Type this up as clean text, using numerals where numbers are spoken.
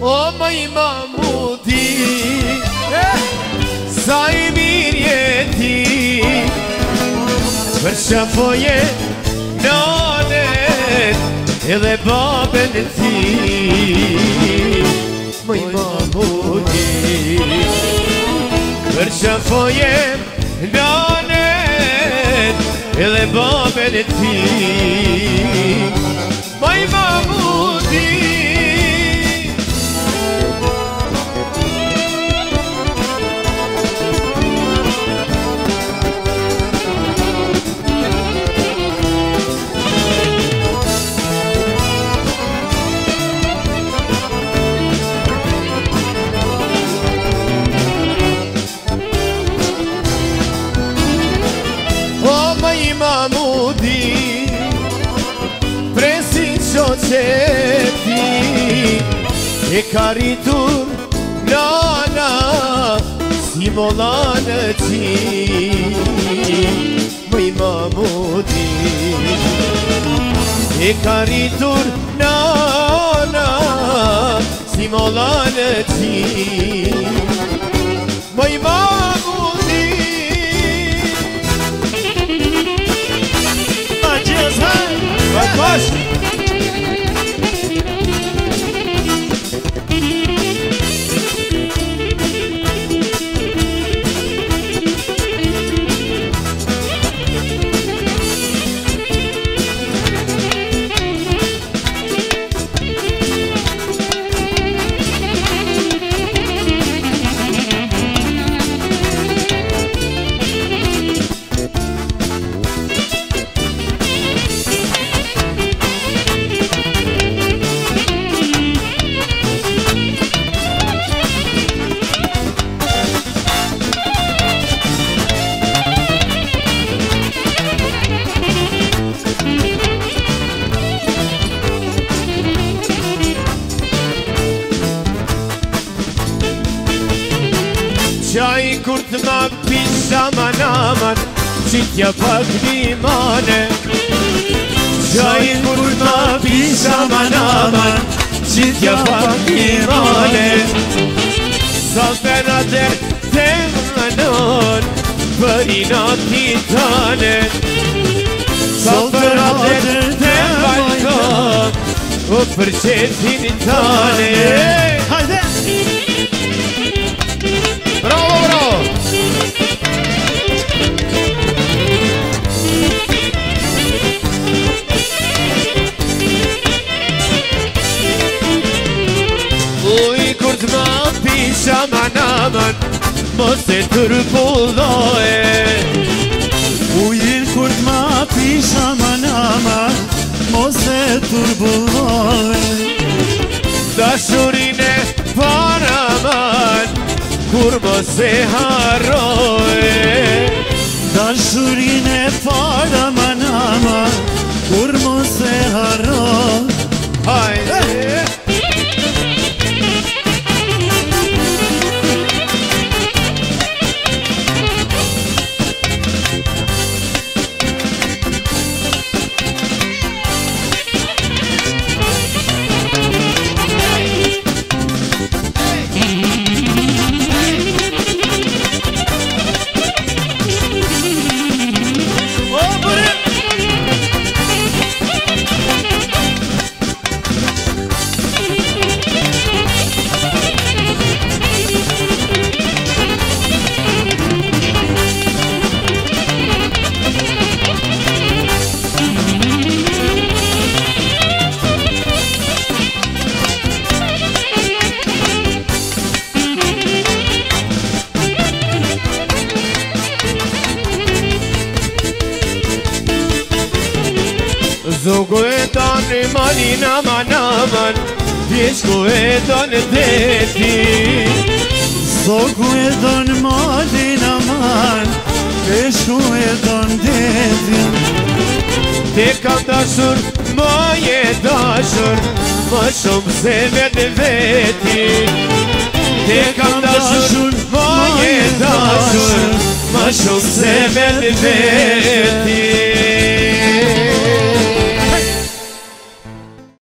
O măi Mahmudi, sa i mirë ti për shafoje nanet edhe babën ti. Măi Mahmudi, për shafoje nanet edhe babën ti. Măi Mahmudi, Mahmudi, presin qoqeti, e ka rritur nana si mollanë qi. Mëj Mahmudi, e ka rritur nana si mollanë qi. Mëj Mahmudi, vai baixo! Qaj kur të ma pisha manaman, qitja pak limane. Qaj kur të ma pisha manaman, qitja pak limane. Sa ferater të manon, për i nati tane. Sa ferater të balkon, o për qetin tane. Hajde! Bravo, bravo! Uj, kur të ma pisha manaman, mos e tërpulloje. Uj, kur të ma pisha manaman, mos e tërpulloje. Dashurine paraman, kur mos e harroje. Dashurine paraman aman, kur mos e harroje. Hajde! Zogu e tani malin aman aman, pjeshku e tonë deti. Zogu e don malin aman, pjeshku e don deti. Te kam dashur, ma je dashur, ma shumë se vetë veti. Te kam dashur, ma je dashur, ma shumë se vetë veti.